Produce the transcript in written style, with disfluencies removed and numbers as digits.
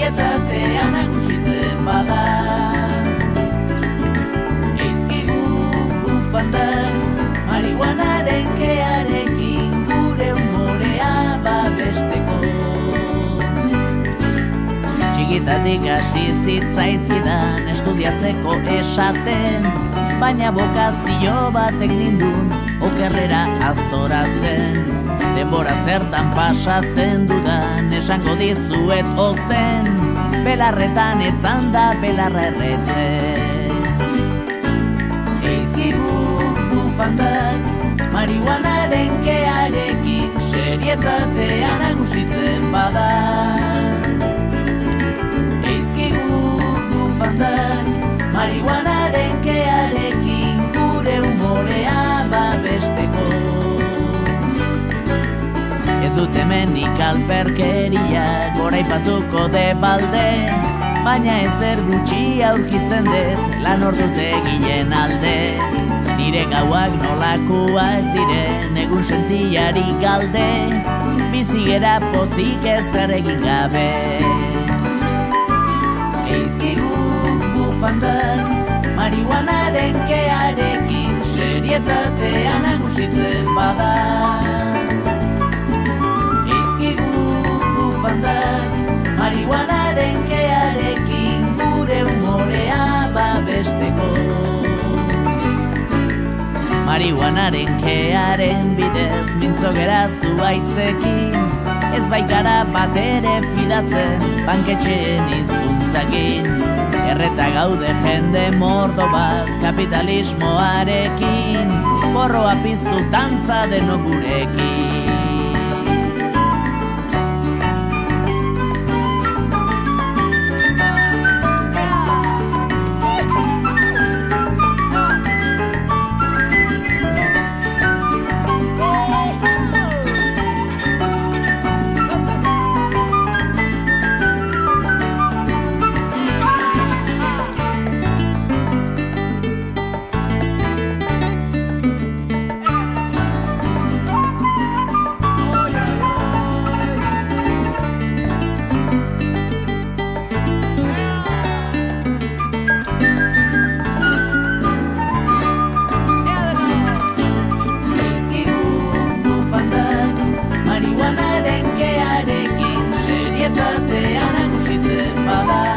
serietatea nagusitzen bada. Eizkigu bufandak, marihuanaren kearekin gure humorea babesteko. Txikitatik hasi zitzaizkidan estudiatzeko esaten, baina bokazio batek nindun okerrera aztoratzen. Denbora zertan pasatzen dudan esango dizuet ozen, belarretan etzan da belarra erretzen. Eizkigu bufandak, marihuanaren kearekin serietatea nagusitzen bada. Eizkigu bufandak, marihuanaren kearekin gure humorea babesteko. Ez dut hemenik alperkeria goraipatuko de balde, baina ezer gutxi aurkitzen dut lan ordutegien alde. Nire gauak nolakoak diren egun sentiari galde, bizigera pozik ezer egin gabe. Eizkigu bufandak, marihuanaren kearekin serietatea nagusitzen bada. Eizkigu bufandak, marihuanaren kearekin gure humorea babesteko. Marihuanaren kearen bidez mintzo gera zuaitzekin, ez baikara bat ere fidatzen banketxeen hizkuntzakin. Erreta gaude jende mordo bat kapitalismoarekin, porroa piztuz dantza denok gurekin. Marihuanaren kearekin serietatea nagusitzen bada.